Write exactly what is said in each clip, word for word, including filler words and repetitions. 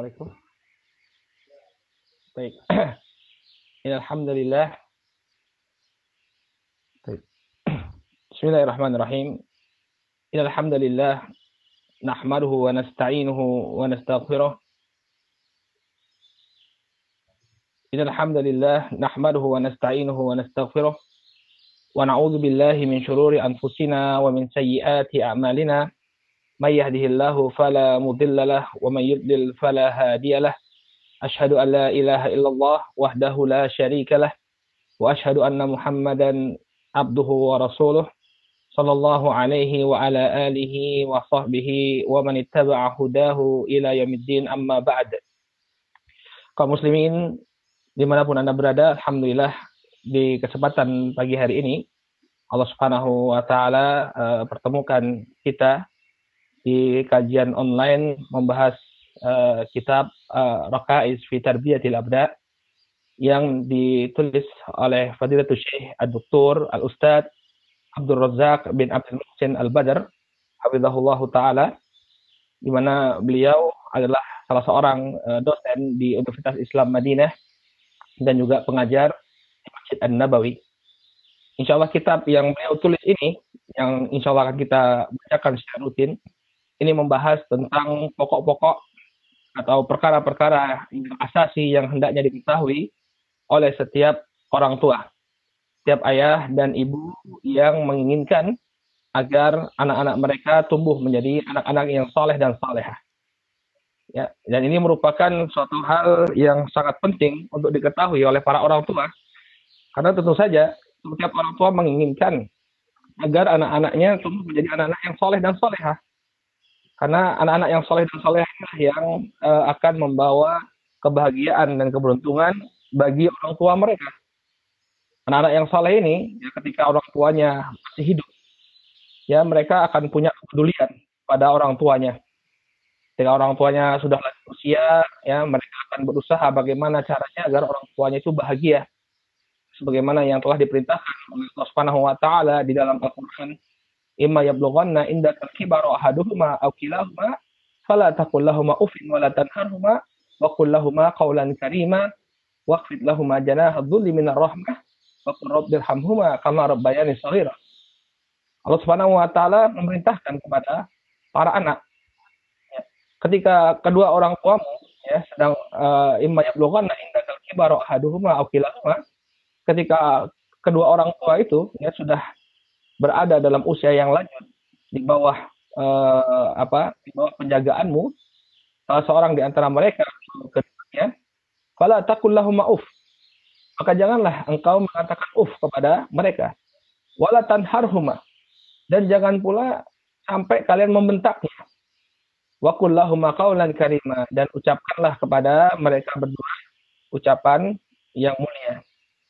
Assalamualaikum. Baik. Alhamdulillah. Baik. Bismillahirrahmanirrahim. Alhamdulillah nahmaduhu wa nasta'inuhu wa nastaghfiruh. Alhamdulillah nahmaduhu wa nasta'inuhu wa nastaghfiruh. Wa na'udzu billahi min syururi anfusina wa min sayyiati a'malina. May yahdihillahu fala mudilla lahu wa may yudlil fala hadiyalah. Asyhadu an la ilaha illallah wahdahu la syarika lah wa asyhadu anna Muhammadan abduhu wa rasuluh sallallahu alaihi wa ala alihi wa sahbihi wa man ittaba'a hudahu ila yaumiddin, amma ba'd. Kaum muslimin dimanapun Anda berada, alhamdulillah di kesempatan pagi hari ini Allah Subhanahu wa taala uh, pertemukan kita di kajian online membahas uh, kitab uh, Raqaiz fi Tarbiyatil Abna yang ditulis oleh Fadilatul Syekh Ad-Doktor Al-Ustadz Abdul Razak bin Abdul Muhsin Al-Badr hafizahullahu taala, di mana beliau adalah salah seorang uh, dosen di Universitas Islam Madinah dan juga pengajar di Masjid An-Nabawi. Insyaallah kitab yang beliau tulis ini, yang insyaallah akan kita bacakan secara rutin, ini membahas tentang pokok-pokok atau perkara-perkara yang asasi yang hendaknya diketahui oleh setiap orang tua, setiap ayah dan ibu yang menginginkan agar anak-anak mereka tumbuh menjadi anak-anak yang soleh dan salehah. Ya, dan ini merupakan suatu hal yang sangat penting untuk diketahui oleh para orang tua, karena tentu saja setiap orang tua menginginkan agar anak-anaknya tumbuh menjadi anak-anak yang soleh dan salehah. Karena anak-anak yang soleh dan salehah yang uh, akan membawa kebahagiaan dan keberuntungan bagi orang tua mereka. Anak-anak yang saleh ini, ya, ketika orang tuanya masih hidup, ya mereka akan punya kepedulian pada orang tuanya. Ketika orang tuanya sudah lanjut usia, ya mereka akan berusaha bagaimana caranya agar orang tuanya itu bahagia, sebagaimana yang telah diperintahkan oleh Allah Subhanahu wa taala di dalam Al-Qur'an. Imma yablughanna indaka al-kibara ahaduhuma aw kilahuma fala taqul lahumu uffin wa la tanharhuma wa qul lahumu qawlan karima waqfid lahumu janaha dhulli minar rahmah wa qur rabbirhamhuma kama rabbayani shaghira. Allah Subhanahu wa taala memerintahkan kepada para anak, ya, ketika kedua orang tuamu, ya, sedang uh, imma yablughanna indaka al-kibara ahaduhuma aw kilahuma, ketika kedua orang tua itu, ya, sudah berada dalam usia yang lanjut, di bawah eh, apa di bawah penjagaanmu, salah seorang di antara mereka, ya, fala taqul lahum uf, maka janganlah engkau mengatakan uf kepada mereka, wala tanharhuma, dan jangan pula sampai kalian membentaknya, wa qul lahum qawlan karima, dan ucapkanlah kepada mereka berdua ucapan yang mulia,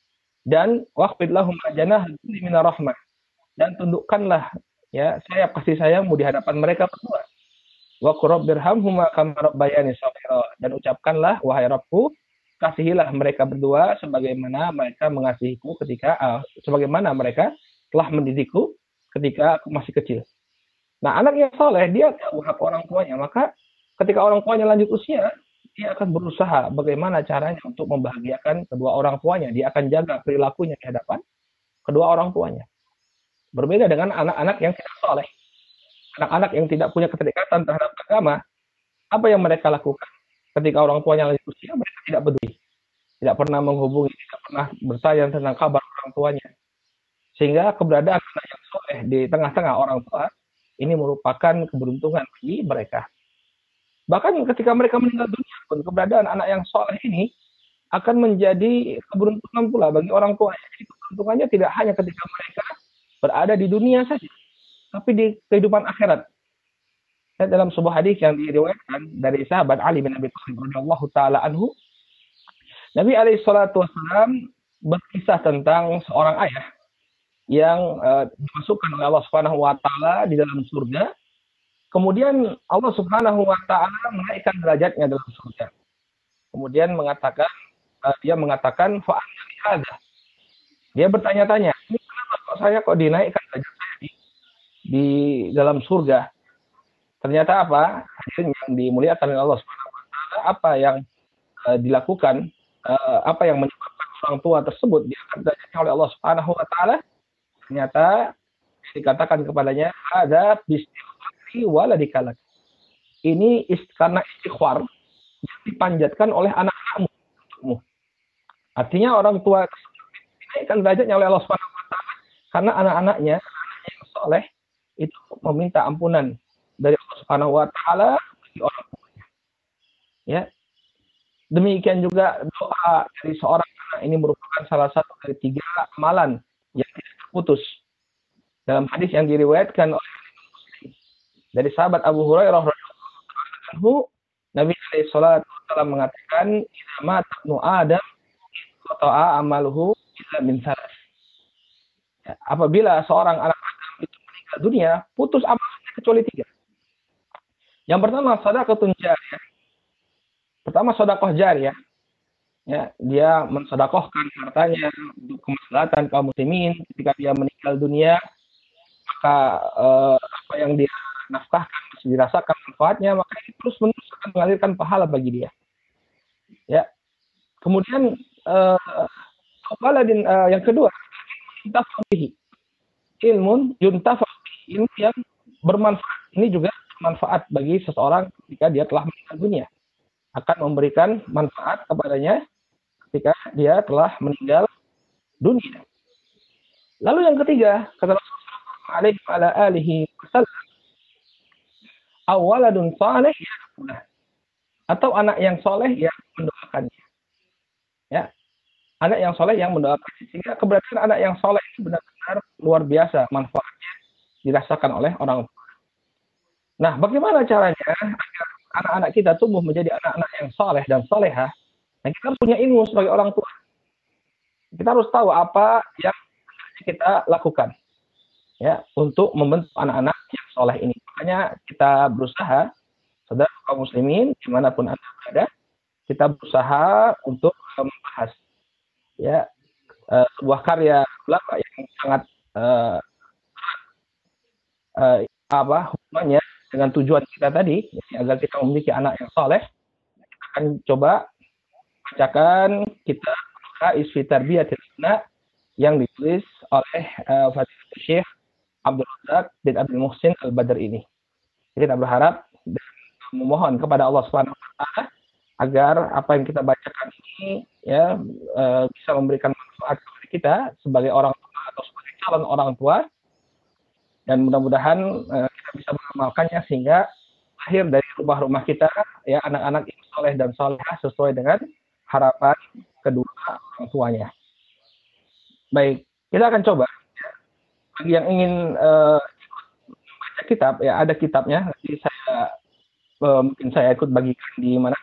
dan waqfid lahum janaha dhulli minar rahmah, dan tundukkanlah, ya, sayap kasih sayangmu di hadapan mereka berdua. Wa qur rabbirhamhuma kama rabbayani shaghira, dan ucapkanlah, wahai Rabbku, kasihilah mereka berdua sebagaimana mereka mengasihiku ketika uh, sebagaimana mereka telah mendidikku ketika aku masih kecil. Nah, anak yang soleh dia tahu hak orang tuanya, maka ketika orang tuanya lanjut usia, dia akan berusaha bagaimana caranya untuk membahagiakan kedua orang tuanya. Dia akan jaga perilakunya di hadapan kedua orang tuanya. Berbeda dengan anak-anak yang tidak soleh, anak-anak yang tidak punya keterikatan terhadap agama. Apa yang mereka lakukan? Ketika orang tuanya lanjut usia, mereka tidak peduli, tidak pernah menghubungi, tidak pernah bertanya tentang kabar orang tuanya. Sehingga keberadaan anak yang soleh di tengah-tengah orang tua ini merupakan keberuntungan bagi mereka. Bahkan ketika mereka meninggal dunia pun, keberadaan anak yang soleh ini akan menjadi keberuntungan pula bagi orang tua. Jadi keberuntungannya tidak hanya ketika mereka berada di dunia saja, tapi di kehidupan akhirat. Dan dalam sebuah hadis yang diriwayatkan dari sahabat Ali bin Abi Thalib radhiyallahu taala anhu, Nabi alaihi salatu wasallam berkisah tentang seorang ayah yang uh, dimasukkan oleh Allah Subhanahu wa taala di dalam surga. Kemudian Allah Subhanahu wa taala menaikkan derajatnya dalam surga. Kemudian mengatakan uh, dia mengatakan fa hadza. Dia bertanya-tanya, ini kenapa kok saya kok dinaikkan derajat saya di, di dalam surga? Ternyata apa? Hadirin yang dimuliakan oleh Allah Subhanahu wa taala, apa yang uh, dilakukan, uh, apa yang menyebabkan orang tua tersebut diangkat derajatnya oleh Allah Subhanahu wa taala, ternyata dikatakan kepadanya ada bistighfari waladika. Ini ist, karena istighfar yang dipanjatkan oleh anak-anakmu. Artinya orang tua dinaikkan derajatnya oleh Allah Subhanahu wa taala karena anak-anaknya, anak-anaknya yang soleh itu meminta ampunan dari Allah Subhanahu wa taala bagi orang tuanya. Ya. Demikian juga doa dari seorang anak ini merupakan salah satu dari tiga amalan yang tidak terputus. Dalam hadis yang diriwayatkan oleh dari sahabat Abu Hurairah radhiyallahu anhu, Nabi alaihi salatu wasallam mengatakan, "Idza mata ibnu Adam, qata'a amaluhu illa min salas." Ya, apabila seorang anak Adam itu meninggal dunia, putus amalnya kecuali tiga. Yang pertama, sedekahun jariyah. Pertama, sedekah jariyah. Ya, dia mensedekahkan hartanya untuk kemaslahatan kaum muslimin. Ketika dia meninggal dunia, maka eh, apa yang dia nafkahkan masih dirasakan manfaatnya, maka ini terus menerus akan mengalirkan pahala bagi dia. Ya. Kemudian eh, waladin eh, yang kedua, yuntafa'u ilmun yuntafa'u ilmu yang bermanfaat. Ini juga bermanfaat bagi seseorang ketika dia telah meninggal dunia. Akan memberikan manfaat kepadanya ketika dia telah meninggal dunia. Lalu yang ketiga, kata Rasulullah sallallahu alaihi wasallam, awaladun saleh yad'ulah, atau anak yang soleh yang mendoakannya. Ya, anak yang soleh yang mendoakannya. Sehingga keberadaan anak yang soleh itu benar-benar luar biasa manfaatnya dirasakan oleh orang tua. Nah, bagaimana caranya agar anak-anak kita tumbuh menjadi anak-anak yang soleh dan solehah? Nah, kita harus punya ilmu sebagai orang tua. Kita harus tahu apa yang kita lakukan, ya, untuk membentuk anak-anak yang soleh ini. Makanya kita berusaha, saudara kaum muslimin, dimanapun Anda berada, kita berusaha untuk membahas, ya, uh, sebuah karya ulama yang sangat uh, uh, apa hubungannya dengan tujuan kita tadi, ya, agar kita memiliki anak yang soleh. Kita akan coba bacakan kitab Raqais fi Tarbiyatil Abna yang ditulis oleh uh, Fadilatul Syekh Abdul Razak bin Abdul Muhsin Al-Badr ini. Jadi kita berharap dan memohon kepada Allah Subhanahu wa taala agar apa yang kita bacakan ini, ya, uh, bisa memberikan manfaat kepada kita sebagai orang tua atau sebagai calon orang tua, dan mudah-mudahan uh, kita bisa mengamalkannya sehingga lahir dari rumah-rumah kita, ya, anak-anak yang soleh dan solehah sesuai dengan harapan kedua orang tuanya. Baik, kita akan coba, ya, bagi yang ingin uh, membaca kitab, ya, ada kitabnya. Nanti saya uh, mungkin saya ikut bagikan di mana,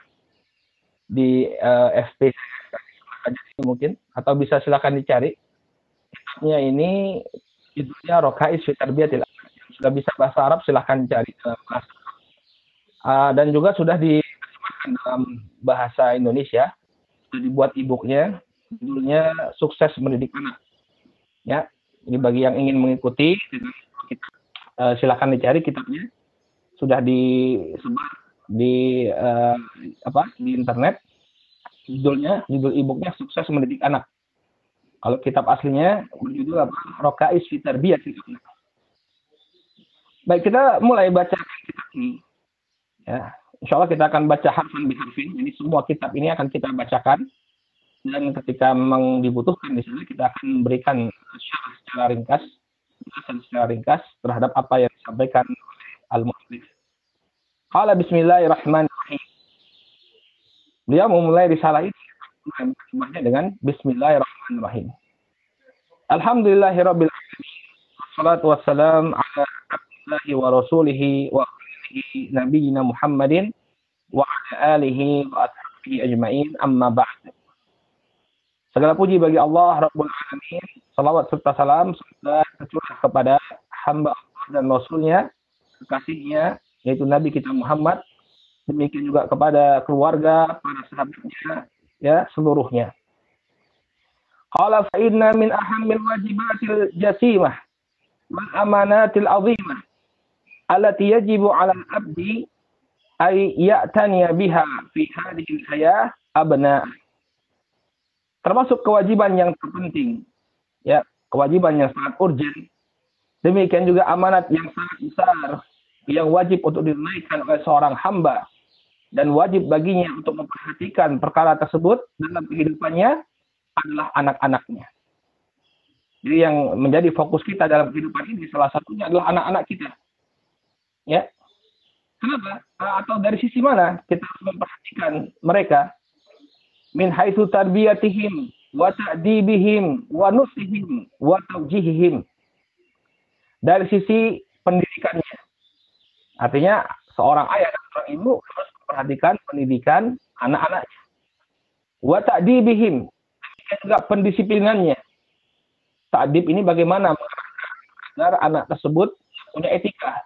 di uh, F B saya mungkin, atau bisa silakan dicari kitabnya. Ini judulnya Raqais fi Tarbiyatil Abna. Sudah bisa bahasa Arab silahkan cari uh, uh, dan juga sudah diterjemahkan dalam bahasa Indonesia, sudah dibuat e-booknya, judulnya Sukses Mendidik Anak. Ya, ini bagi yang ingin mengikuti, uh, silahkan dicari kitabnya, sudah disebar di uh, apa di internet. Judulnya, judul e-booknya Sukses Mendidik Anak. Kalau kitab aslinya berjudul apa? Raqais fi Tarbiyatil Abna. Baik, kita mulai baca kitab ini. Ya, insya Allah kita akan baca harfan biharfin. Ini semua kitab ini akan kita bacakan. Dan ketika memang dibutuhkan di sana, kita akan memberikan syarah secara ringkas, penjelasan secara ringkas terhadap apa yang disampaikan oleh al-mu'allif. Qala bismillahirrahmanirrahim. Beliau memulai risalah ini dengan bismillahirrahmanirrahim. Alhamdulillahirabbil alamin. Wassalatu wassalam ala abdillahi wa rasulihi wa alihi nabiyina Muhammadin wa ala alihi wa ashabihi ajma'in, amma ba'd. Segala puji bagi Allah Rabbul Alamin. Salawat serta salam semoga tercurah kepada hamba Allah dan Rasulnya, kekasihnya, yaitu Nabi kita Muhammad. Demikian juga kepada keluarga, para sahabatnya, ya, seluruhnya. Qala fa inna min ahammil wajibatil jasimah wal amanatil azimah allati yajibu 'ala al-'abdi ay ya'taniya biha fi hadhihi al-hayah abna. Termasuk kewajiban yang terpenting, ya, kewajiban yang sangat urgent. Demikian juga amanat yang sangat besar yang wajib untuk ditunaikan oleh seorang hamba dan wajib baginya untuk memperhatikan perkara tersebut dalam kehidupannya adalah anak-anaknya. Jadi yang menjadi fokus kita dalam kehidupan ini salah satunya adalah anak-anak kita. Ya. Kenapa? Atau dari sisi mana kita harus memperhatikan mereka? Min haitsu tarbiyatihim wa ta'dibihim wa nusihim wa tawjihihim. Dari sisi pendidikannya. Artinya seorang ayah dan seorang ibu harus memperhatikan pendidikan anak-anaknya. Wa ta'dibihim. Dan juga pendisiplinannya. Ta'dib ini bagaimana agar anak tersebut punya etika.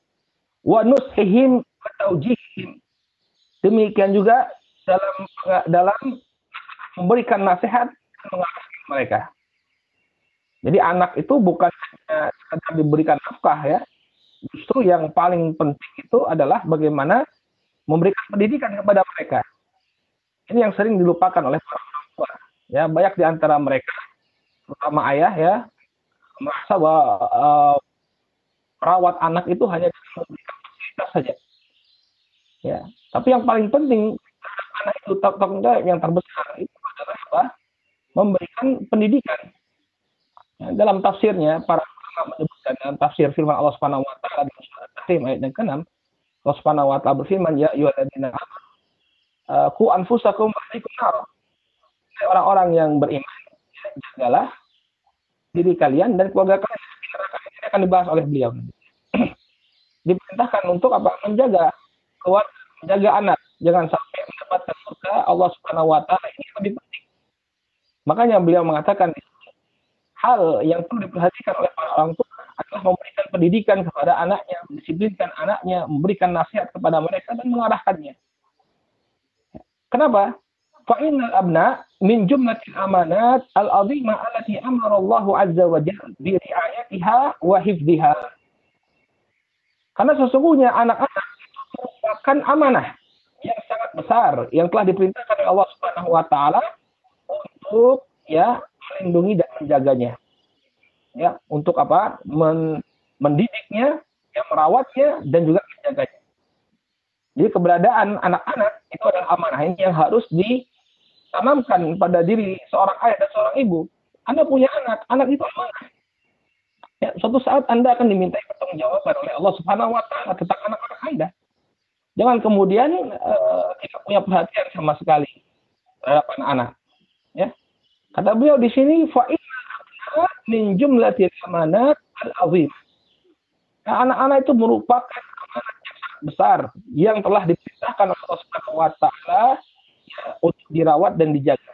Wa nusihim wa tawjihihim. Demikian juga dalam dalam memberikan nasihat dan mengarahkan mereka. Jadi anak itu bukan hanya sekedar diberikan nafkah ya. Justru yang paling penting itu adalah bagaimana memberikan pendidikan kepada mereka. Ini yang sering dilupakan oleh para orang tua. Ya, banyak di antara mereka, terutama ayah ya, merasa bahwa uh, merawat anak itu hanya memberikan fasilitas saja. Ya, tapi yang paling penting anak itu tanggung jawab yang terbesar itu adalah apa? Memberikan pendidikan. Ya, dalam tafsirnya para ulama menyebutkan dalam tafsir firman Allah Subhanahu wa taala di surat At-Tahrim ayat yang keenam, Allah Subhanahu wa taala berfirman, ya ayyuhalladzina amanu qu anfusakum wa ahlikum nar. Orang-orang yang beriman, jagalah diri kalian dan keluarga kalian. Ini akan dibahas oleh beliau. Diperintahkan untuk apa? Menjaga keluarga, menjaga anak. Jangan sampai mendapatkan surga Allah Subhanahu wa taala, ini lebih penting. Makanya beliau mengatakan hal yang perlu diperhatikan oleh para orang tua adalah memberikan pendidikan kepada anaknya, mendisiplinkan anaknya, memberikan nasihat kepada mereka dan mengarahkannya. Kenapa? Fa innal abna min jumlatil amanat al-'azimah allati amara Allah 'azza wa jalla bi ri'ayatiha wa hifdhiha. Karena sesungguhnya anak-anak itu merupakan amanah yang sangat besar yang telah diperintahkan oleh Allah Subhanahu wa taala untuk ya melindungi dan menjaganya. Ya, untuk apa? Men mendidiknya, ya, merawatnya dan juga menjaganya. Jadi keberadaan anak-anak itu adalah amanah ini yang harus ditanamkan pada diri seorang ayah dan seorang ibu. Anda punya anak, anak itu amanah. Ya, suatu saat Anda akan dimintai pertanggungjawaban oleh Allah Subhanahu wa taala tentang anak-anak Anda. Jangan kemudian uh, tidak punya perhatian sama sekali terhadap anak-anak. Ya. Kata beliau di sini fa inna min jumlatil amanat al-'azim. Nah, anak-anak itu merupakan amanat yang sangat besar yang telah diperintahkan oleh Allah Subhanahu wa taala ya, untuk dirawat dan dijaga.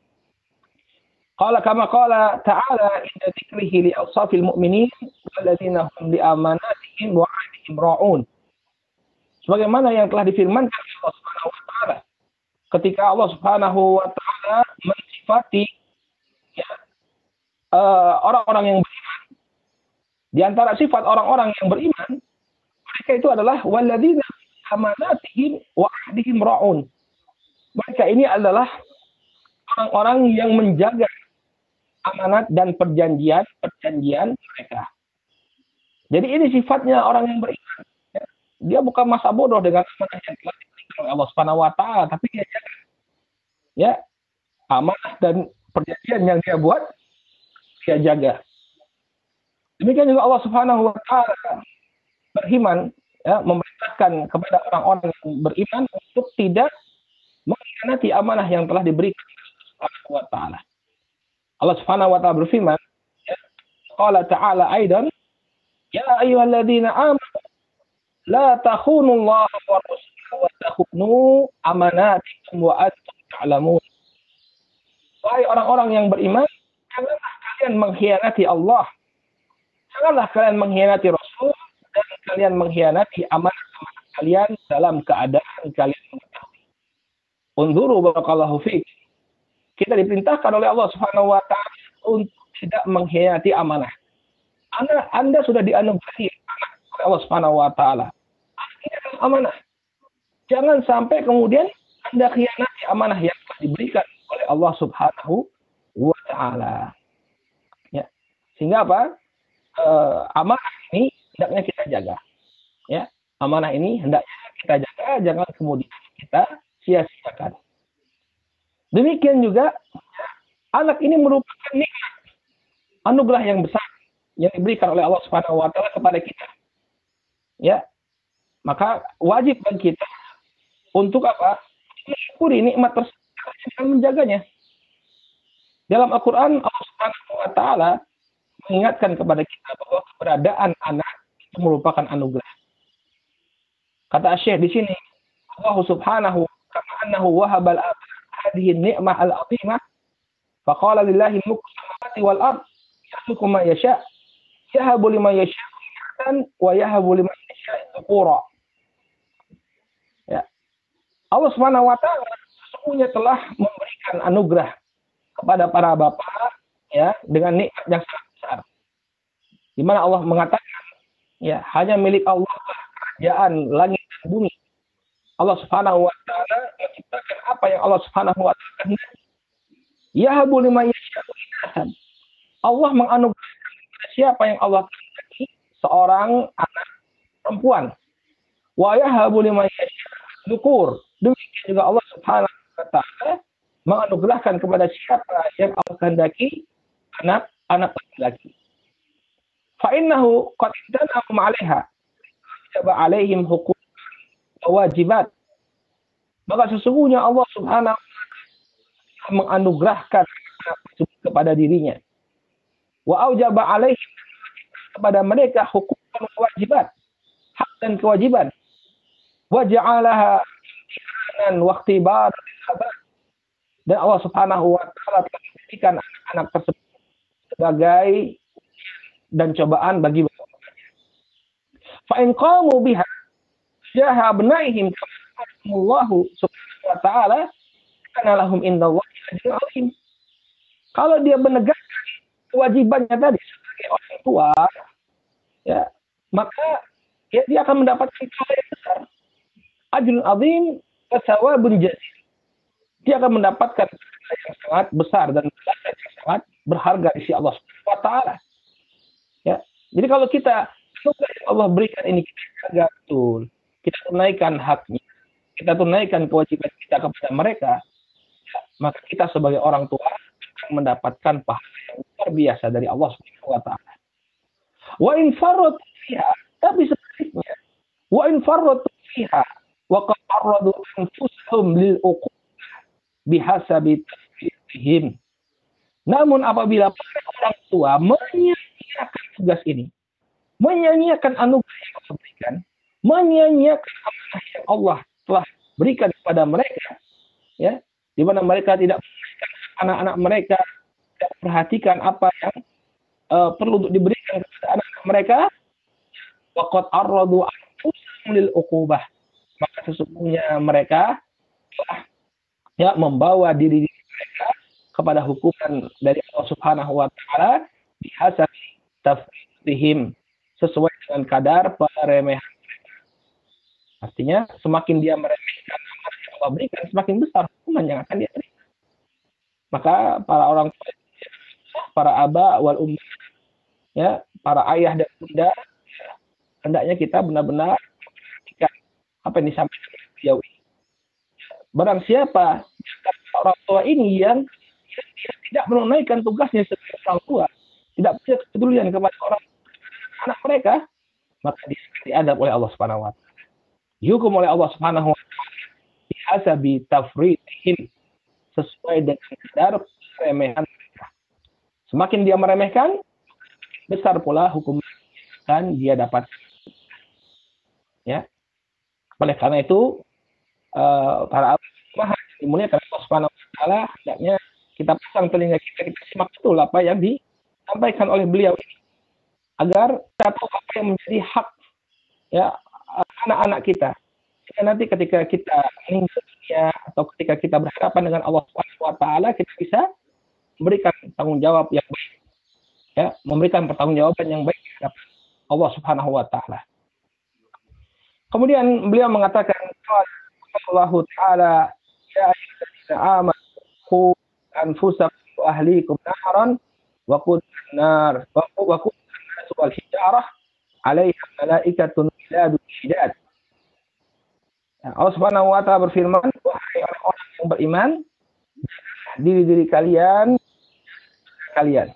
Qala kama qala ta'ala inda dzikrihi li awsafil mu'minin walladzina hum li amanatihim wa 'ahdihim ra'un. Sebagaimana yang telah difirmankan oleh Allah Subhanahu wa taala ketika Allah Subhanahu wa taala mensifati ya, uh, orang-orang yang beriman. Di antara sifat orang-orang yang beriman, mereka itu adalah walladzina amanatihim wa 'ahdihim ra'un. Mereka ini adalah orang-orang yang menjaga amanat dan perjanjian-perjanjian mereka. Jadi ini sifatnya orang yang beriman. Ya. Dia bukan masa bodoh dengan amanah yang telah diberikan oleh Allah Subhanahu wa taala, tapi dia jaga. Ya, amanah dan perjanjian yang dia buat, dia jaga. Demikian juga Allah Subhanahu wa taala beriman, ya, memerintahkan kepada orang-orang yang beriman untuk tidak mengkhianati amanah yang telah diberikan oleh Allah Subhanahu wa taala. Allah Subhanahu wa taala berfirman, ya, qala ta'ala aidan, ya ayyuhalladzina amanu la takhunu Allah wa rasulahu wa takhunu amanatikum wa antum ta'lamun. Wahai orang-orang yang beriman, janganlah kalian mengkhianati Allah. Janganlah kalian mengkhianati Rasul dan kalian mengkhianati amanah-amanah kalian dalam keadaan kalian mengetahui. Unzuru barakallahu fiik. Kita diperintahkan oleh Allah Subhanahu wa taala untuk tidak mengkhianati amanah. Anda, anda sudah dianugerahi oleh Allah Subhanahu wa taala. Ini adalah amanah. Jangan sampai kemudian Anda khianati amanah yang telah diberikan oleh Allah Subhanahu wa taala. Ya. Sehingga apa? Uh, amanah ini hendaknya kita jaga. Ya. Amanah ini hendaknya kita jaga, jangan kemudian kita sia-siakan. Demikian juga anak ini merupakan nikmat, anugerah yang besar yang diberikan oleh Allah Subhanahu wa taala kepada kita. Ya. Maka wajib bagi kita untuk apa? Mensyukuri nikmat tersebut dan menjaganya. Dalam Al-Qur'an Allah Subhanahu wa taala mengingatkan kepada kita bahwa keberadaan anak itu merupakan anugerah. Kata Syekh di sini, Allah Subhanahu kama annahu wahaba hadhihi an-ni'mah al-'azimah faqala lillahi mulku samawati wal ard yakhluqu ma yasha' yahabu liman yasha'u inathan wa yahabu liman yasha'u dhukur. Ya. Allah Subhanahu wa taala sesungguhnya telah memberikan anugerah kepada para bapak ya dengan nikmat yang sangat besar. Di mana Allah mengatakan ya hanya milik Allah kerajaan langit dan bumi. Allah Subhanahu wa taala menciptakan apa yang Allah Subhanahu wa taala kehendaki. Yahabu liman yasha'u inathan. Allah menganugerahkan kepada siapa yang Allah kehendaki seorang anak perempuan. Wa yahabu liman yasha'u dhukur. Demikian juga Allah Subhanahu wa taala menganugerahkan kepada siapa yang Allah kehendaki anak-anak laki-laki. Fa innahu qad tanahum 'alaiha wajib 'alaihim huquq wa wajibat. Maka sesungguhnya Allah Subhanahu wa taala menganugerahkan kepada dirinya. Wa aujaba 'alaihim kepada mereka hukum dan kewajiban, hak dan kewajiban. Wa ja'alaha imtihanan wa ikhtibaran lil abad. Dan Allah Subhanahu wa taala telah menjadikan anak-anak tersebut sebagai dan cobaan bagi bapaknya. Fa in qamu biha jaha abnaihim kama Subhanahu wa taala kana lahum indallahi ajrun 'azim. Kalau dia menegakkan kewajibannya tadi sebagai orang tua, ya, maka ya, dia akan mendapatkan pahala yang besar. Ajrun 'azim wa thawabun jazil. Dia akan mendapatkan pahala yang sangat besar dan balasan yang sangat berharga di sisi Allah Subhanahu wa taala. Ya. Jadi kalau kita semoga yang Allah berikan ini kita jaga betul, kita tunaikan haknya, kita tunaikan kewajiban kita kepada mereka, ya, maka kita sebagai orang tua akan mendapatkan pahala yang luar biasa dari Allah Subhanahu wa taala. Wa in farratu fiha, tapi sebaliknya, wa in farratu fiha wa qad arradu anfusahum lil uqub bihasabi tafsirihim. Namun apabila para orang tua menyia-nyiakan tugas ini, menyia-nyiakan anugerah yang Allah berikan, menyia-nyiakan amanah yang Allah telah berikan kepada mereka, ya, di mana mereka tidak memberikan anak-anak mereka, tidak perhatikan apa yang uh, perlu untuk diberikan kepada anak-anak mereka, waqad arradu anfusahum lil uqubah, maka sesungguhnya mereka telah ya membawa diri mereka kepada hukuman dari Allah Subhanahu wa taala bihasabi tafsirihim, sesuai dengan kadar peremehan mereka. Artinya semakin dia meremehkan amanah yang Allah berikan, semakin besar hukuman yang akan dia terima. Maka para orang tua, para aba wal ummah, ya, para ayah dan bunda, ya, hendaknya kita benar-benar perhatikan apa yang disampaikan oleh beliau ini. Barang siapa orang tua ini yang dia tidak menunaikan tugasnya sebagai orang tua, tidak punya kepedulian kepada orang anak mereka, maka dia diadab oleh Allah Subhanahu wa taala. Dihukum oleh Allah Subhanahu wa taala bihasabi tafridihim, sesuai dengan kadar keremehan mereka. Semakin dia meremehkan, besar pula hukuman yang akan dia dapat. Ya. Oleh karena itu, uh, para ulama dimuliakan Allah Subhanahu wa taala, hendaknya kita pasang telinga kita, kita simak betul apa yang disampaikan oleh beliau ini, agar kita tahu apa yang menjadi hak ya anak-anak kita. Jika nanti ketika kita meninggal dunia atau ketika kita berhadapan dengan Allah Subhanahu wa taala, kita bisa memberikan tanggung jawab yang baik, ya, memberikan pertanggungjawaban yang baik terhadap Allah Subhanahu wa taala. Kemudian beliau mengatakan Allah Ta'ala ya ayyuhalladzina amanu qu anfusakum wa ahlikum naran wa qudha nar wa qudha an-nas wal hijarah 'alaiha malaikatun ghilazun syidad. Allah Subhanahu wa Ta'ala berfirman, wahai orang-orang yang beriman, diri-diri kalian kalian.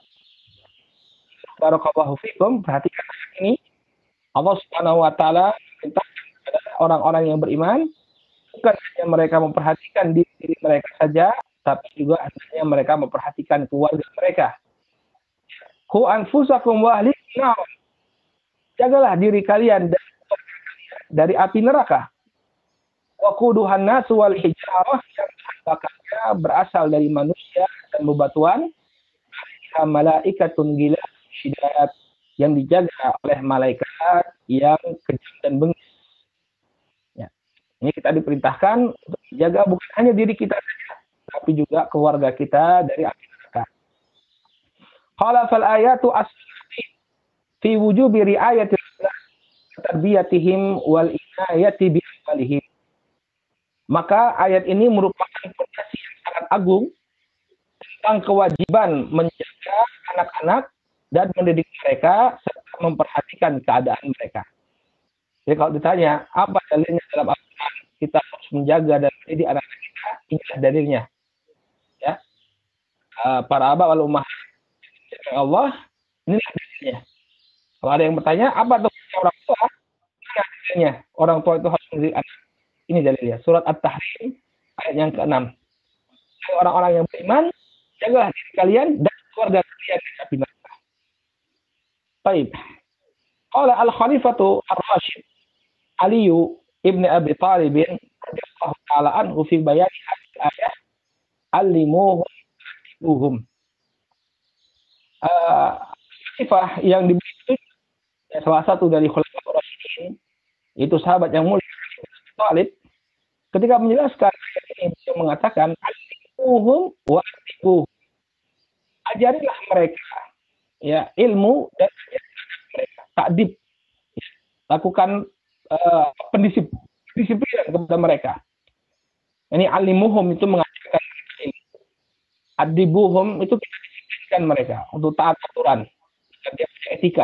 Barakallahu fikum, perhatikan ini. Allah Subhanahu wa Ta'ala perintahkan kepada orang-orang yang beriman, bukan hanya mereka memperhatikan diri, diri mereka saja, tapi juga hendaknya mereka memperhatikan keluarga mereka. Qu anfusakum wa ahlikum nar. Jagalah diri kalian dan keluarga kalian dari api neraka. Wa quduhan nas wal hijarah, yang bakarnya berasal dari manusia dan bebatuan. Malaikatun ghilazun syidad, yang dijaga oleh malaikat yang kejam dan bengis. Ya. Ini kita diperintahkan untuk menjaga bukan hanya diri kita saja, tapi juga keluarga kita dari api neraka. Qala fal ayatu as-sahih fi wujubi ri'ayati tarbiyatihim wal inayati bi amwalihim. Maka ayat ini merupakan fondasi yang sangat agung tentang kewajiban menjaga anak-anak dan mendidik mereka serta memperhatikan keadaan mereka. Jadi kalau ditanya apa dalilnya dalam Al-Quran kita harus menjaga dan mendidik anak-anak kita, inilah dalilnya. Ya, uh, para aba wal ummah Allah, inilah dalilnya. Kalau ada yang bertanya apa tugasnya orang tua, mana dalilnya? Orang tua itu harus mendidik anak. Ini dalilnya. Surat At-Tahrim ayat yang keenam. Orang-orang yang beriman, jagalah diri kalian dan keluarga kalian dari api neraka. Baik. Qala al-Khalifatu ar-Rasyid Ali ibn Abi Thalib radhiyallahu ta'ala anhu fi bayan ayat allimuhum atibuhum. Uh, Khalifah yang diberi itu ya, salah satu dari Khalifah Rasyidin, itu sahabat yang mulia Abi Thalib, ketika menjelaskan ayat ini beliau mengatakan allimuhum wa atibuhum. Ajarilah mereka ya ilmu dan ajarilah mereka takdib, ya, lakukan uh, pendisiplin pendisiplinan kepada mereka. Ini alimuhum itu mengajarkan mereka ilmu, adibuhum itu kita disiplinkan mereka untuk taat aturan, dia punya etika.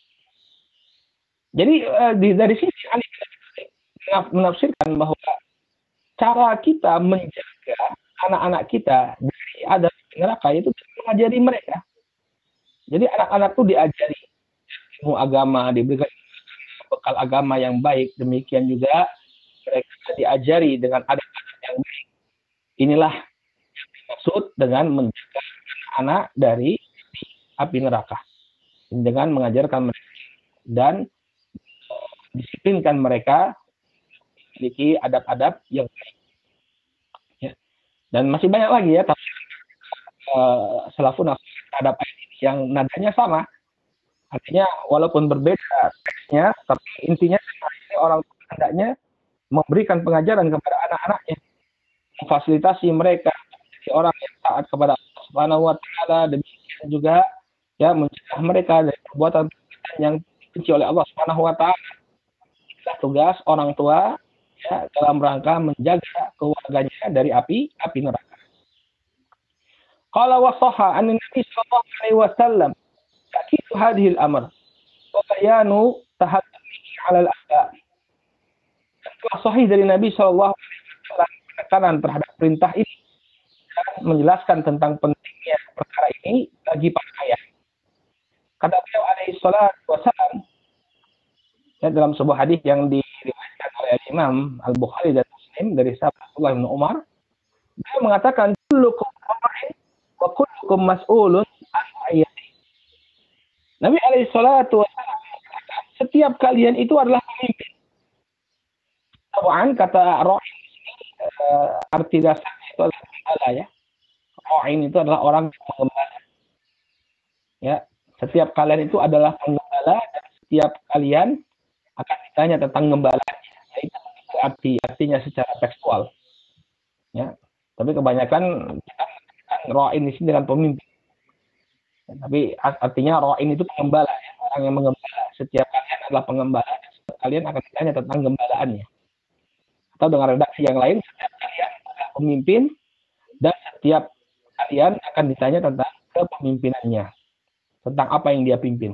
Jadi uh, di, dari sisi Ali menafsirkan bahwa cara kita menjaga anak-anak kita dari adab neraka itu mengajari mereka. Jadi anak-anak itu diajari ilmu agama, diberikan bekal agama yang baik. Demikian juga mereka diajari dengan adab-adab yang baik. Inilah yang dimaksud dengan menjaga anak-anak dari api neraka. Dengan mengajarkan mereka dan disiplinkan mereka memiliki adab-adab yang baik. Ya. Dan masih banyak lagi ya tafsir uh, salafun terhadap ayat ini yang nadanya sama. Artinya walaupun berbeda teksnya, tapi intinya ini orang hendaknya memberikan pengajaran kepada anak-anaknya, memfasilitasi mereka menjadi orang yang taat kepada Allah Subhanahu wa Ta'ala, demikian juga ya mencegah mereka dari perbuatan yang dibenci oleh Allah Subhanahu wa Ta'ala. Itulah tugas orang tua ya, dalam rangka menjaga keluarganya dari api api neraka. Qala wa sahha an Nabi sallallahu alaihi wasallam takitu hadhihi al-amr wa bayanu tahaddumihi 'ala al-a'da. Telah sahih dari Nabi sallallahu alaihi wasallam penekanan terhadap perintah ini dan menjelaskan tentang pentingnya perkara ini bagi para ayah. Kata beliau alaihi salatu wasallam ya, dalam sebuah hadis yang diriwayatkan oleh Imam Al-Bukhari dan Muslim dari sahabat Abdullah bin Umar, beliau mengatakan kullukum ra'in wa kullukum mas'ulun an ra'iyatihi. Nabi alaihi salatu wasallam mengatakan setiap kalian itu adalah pemimpin. Tawan kata ra'in ini uh, arti dasarnya itu adalah gembala ya. Ra'in itu adalah orang yang menggembala. Ya, setiap kalian itu adalah penggembala dan setiap kalian akan ditanya tentang gembalanya, yaitu arti artinya secara tekstual. Ya, tapi kebanyakan kita mengatakan ra'in di sini dengan pemimpin. Ya, tapi artinya ra'in itu pengembala, ya, orang yang menggembala. Setiap kalian adalah pengembala, setiap kalian akan ditanya tentang gembalaannya. atau dengan redaksi yang lain, setiap kalian adalah pemimpin dan setiap kalian akan ditanya tentang kepemimpinannya, tentang apa yang dia pimpin.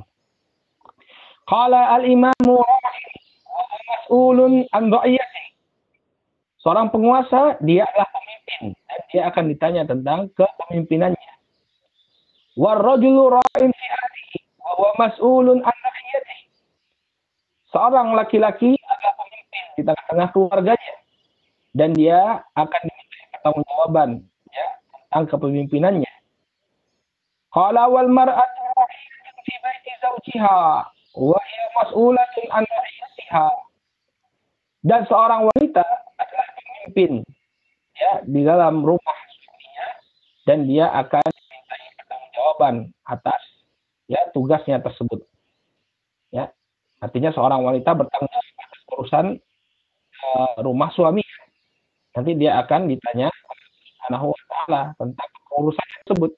Qala al-imamu mas'ulun an ra'iyati. Seorang penguasa, dia adalah pemimpin dan dia akan ditanya tentang kepemimpinannya. War rajulu ra'in fi ahlihi wa huwa mas'ulun an ra'iyati. Seorang laki-laki adalah pemimpin di tengah-tengah keluarganya dan dia akan diminta pertanggungjawaban ya, tentang kepemimpinannya. Qala wal mar'atu ra'iyatun fi baiti zawjiha wa hiya mas'ulatun an ra'iyatiha. Dan seorang wanita adalah pemimpin ya di dalam rumah suaminya dan dia akan dimintai pertanggungjawaban atas ya tugasnya tersebut. Ya. Artinya seorang wanita bertanggung jawab atas urusan uh, rumah suami. Nanti dia akan ditanya Subhanahu wa taala tentang urusan tersebut.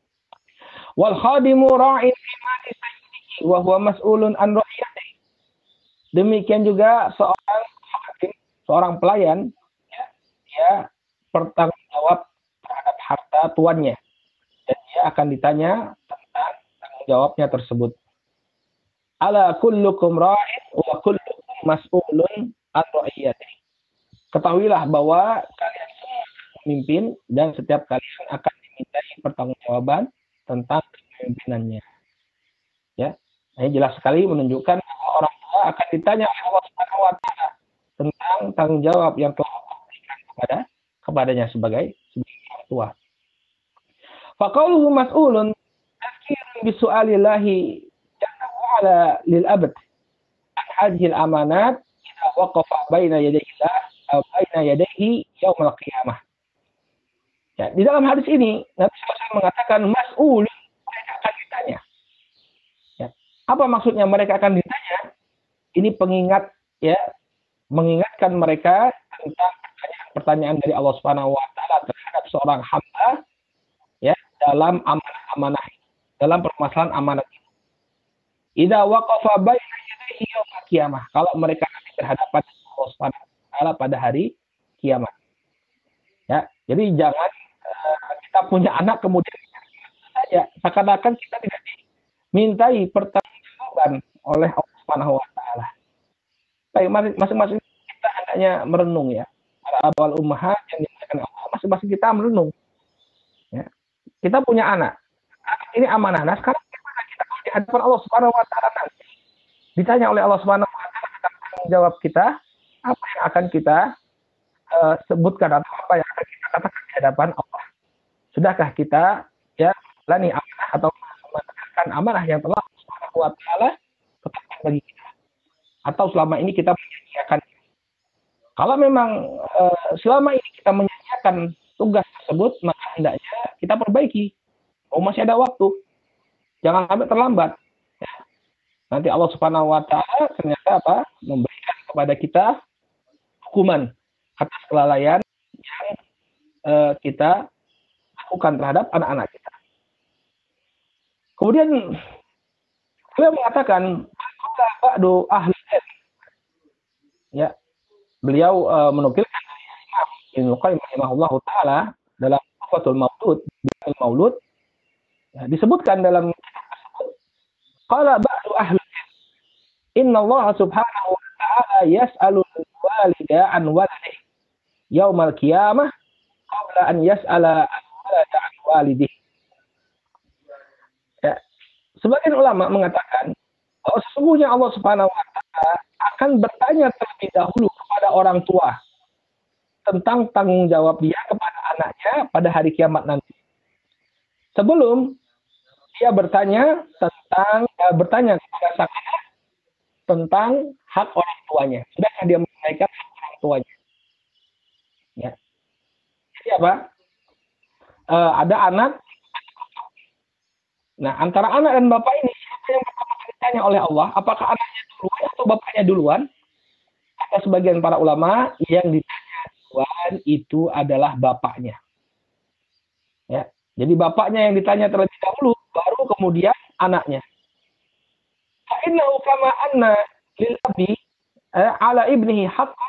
Wal khadimu ra'in fi mali sayyidihi wa huwa mas'ulun an ra'iyatihi. Demikian juga seorang khadim, seorang pelayan ya, dia bertanggung jawab terhadap harta tuannya dan dia akan ditanya tentang tanggung jawabnya tersebut. Ala kullukum ra'in wa kullukum mas'ulun an ra'iyatihi. Ketahuilah bahwa kalian semua pemimpin dan setiap kalian akan dimintai pertanggungjawaban tentang kepemimpinannya. Ya, ini jelas sekali menunjukkan bahwa orang tua akan ditanya oleh Allah Subhanahu wa taala tentang tanggung jawab yang telah diberikan kepada kepadanya sebagai sebagai orang tua. Faqauluhu mas'ulun tafkirun bi su'alillahi jalla wa ala lil abd an hadhihi al amanat idza waqafa baina yadayhi aw baina yadayhi yaum al qiyamah. Ya, di dalam hadis ini Nabi shallallahu alaihi wasallam mengatakan mas'ul, mereka akan ditanya. Ya. Apa maksudnya mereka akan ditanya? Ini pengingat ya, mengingatkan mereka tentang pertanyaan-pertanyaan dari Allah Subhanahu wa taala terhadap seorang hamba ya, dalam amanah-amanah, dalam permasalahan amanah itu. Idza waqafa baina yadayhi yaumil qiyamah. Kalau mereka nanti berhadapan dengan Allah Subhanahu wa taala pada hari kiamat. Ya, jadi jangan uh, kita punya anak kemudian saja seakan-akan kita tidak dimintai pertanggungjawaban oleh Allah Subhanahu wa taala. Baik, masing-masing kita hendaknya merenung ya. Para abal ummahat yang dimuliakan Allah, masing-masing kita merenung. Ya. Kita punya anak. Anak ini amanah. Nah, sekarang gimana kita kalau di hadapan Allah Subhanahu wa taala nanti ditanya oleh Allah Subhanahu wa taala tentang tanggung jawab kita, apa yang akan kita Uh, sebutkan atau apa yang akan kita katakan di hadapan Allah. Sudahkah kita ya menjalani amanah atau menegakkan amanah yang telah Allah Subhanahu wa taala tetapkan bagi kita? Atau selama ini kita menyia-nyiakan? Kalau memang uh, selama ini kita menyia-nyiakan tugas tersebut, maka hendaknya kita perbaiki. Oh, masih ada waktu. Jangan sampai terlambat. Ya. Nanti Allah Subhanahu wa taala ternyata apa? Memberikan kepada kita hukuman atas kelalaian yang uh, kita lakukan terhadap anak-anak kita. Kemudian beliau mengatakan ba'du ahli ya, beliau uh, menukilkan dari Imam Ibnu Qayyim rahimahullahu taala dalam Fathul Maulud, Maulud ya, disebutkan dalam qala ba'du ahli inna Allah subhanahu wa ta'ala yas'alu walida an waladihi yaumal qiyamah qabla an yas'ala al-walada an walidih. Ya. Sebagian ulama mengatakan bahwa sesungguhnya Allah Subhanahu wa taala akan bertanya terlebih dahulu kepada orang tua tentang tanggung jawab dia kepada anaknya pada hari kiamat nanti. Sebelum dia bertanya tentang uh, bertanya kepada sang anak tentang hak orang tuanya. Sudahkah dia menunaikan hak orang tuanya? Ya. Jadi apa? E, ada anak. Nah, antara anak dan bapak ini siapa yang pertama ditanya oleh Allah? Apakah anaknya duluan atau bapaknya duluan? Ada sebagian para ulama yang ditanya duluan itu adalah bapaknya. Ya. Jadi bapaknya yang ditanya terlebih dahulu, baru kemudian anaknya. Fa innahu kama anna lil abi ala ibnihi haqqan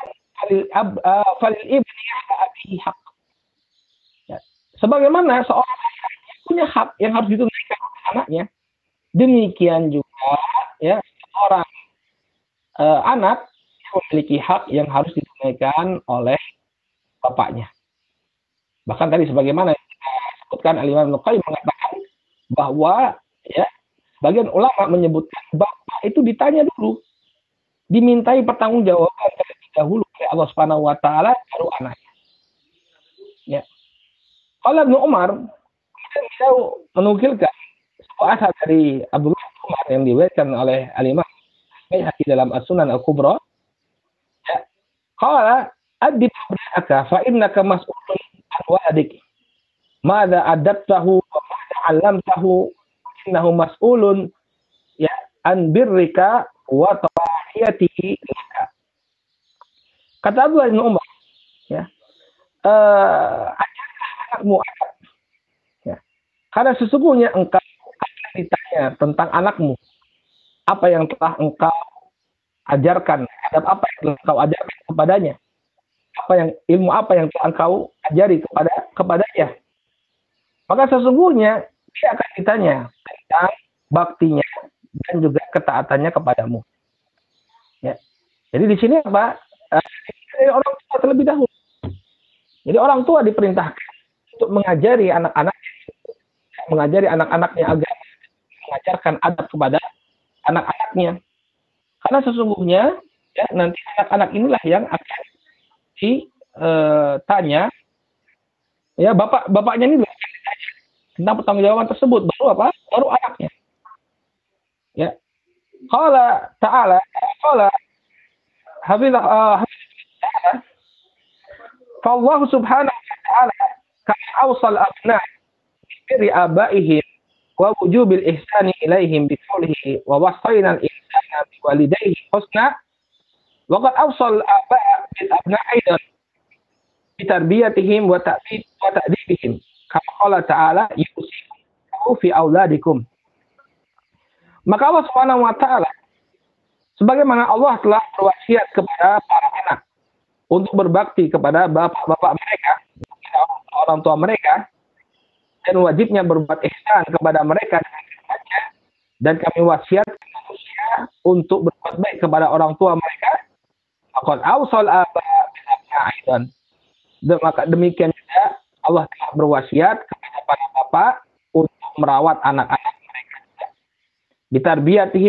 falil ab uh, falil ibni ala abihi haq. Ya. Sebagaimana seorang ayah punya hak yang harus ditunaikan oleh anaknya, demikian juga ya seorang uh, anak memiliki hak yang harus ditunaikan oleh bapaknya. Bahkan tadi sebagaimana disebutkan Al-Imam Ibnu Qayyim mengatakan bahwa ya bagian ulama menyebutkan bapak itu ditanya dulu, dimintai pertanggungjawaban terlebih dahulu oleh Allah Subhanahu wa taala baru anaknya. Ya. Kalau Ibnu Umar beliau menukilkan sebuah asar dari Abdullah bin Umar yang diriwayatkan oleh Al-Imam Baihaqi dalam As-Sunan Al-Kubra. Ya. Qala adib abnaka fa innaka mas'ulun an waladik. Madza adabtahu wa madza 'allamtahu innahu mas'ulun ya an birrika wa ta'iyatihi laka. Kata Abdullah bin Umar, ya, uh, ajarkan anakmu adab, ya, karena sesungguhnya engkau akan ditanya tentang anakmu, apa yang telah engkau ajarkan, adab apa yang telah engkau ajarkan kepadanya, apa yang ilmu apa yang telah engkau ajari kepada kepadanya. Maka sesungguhnya dia akan ditanya tentang baktinya dan juga ketaatannya kepadamu. Ya. Jadi di sini apa? Dari orang tua terlebih dahulu. Jadi orang tua diperintahkan untuk mengajari anak-anak, mengajari anak-anaknya agar mengajarkan adab kepada anak-anaknya. Karena sesungguhnya ya, nanti anak-anak inilah yang akan ditanya, ya bapak bapaknya ini tentang pertanggungjawaban tersebut, baru apa? Baru anaknya. Ya. Qala ta'ala, qala hafizah uh, ta'ala, fallahu subhanahu wa ta'ala kama awsal abna bi abaihim wa wujubil ihsani ilaihim bi qawlihi wa wasayna al-insana bi walidayhi husna wa qad awsal aba bil abna aidan bi tarbiyatihim wa ta'dib wa ta'dibihim. Kama qala ta'ala yusikum fi auladikum. Maka Allah Subhanahu wa taala sebagaimana Allah telah berwasiat kepada para anak untuk berbakti kepada bapak-bapak mereka, orang tua mereka, dan wajibnya berbuat ihsan kepada mereka dan kami wasiatkan manusia untuk berbuat baik kepada orang tua mereka. Maka awsal aba aidan. Maka demikian juga Allah telah berwasiat kepada para bapak untuk merawat anak-anak mereka, bitarbiyatihim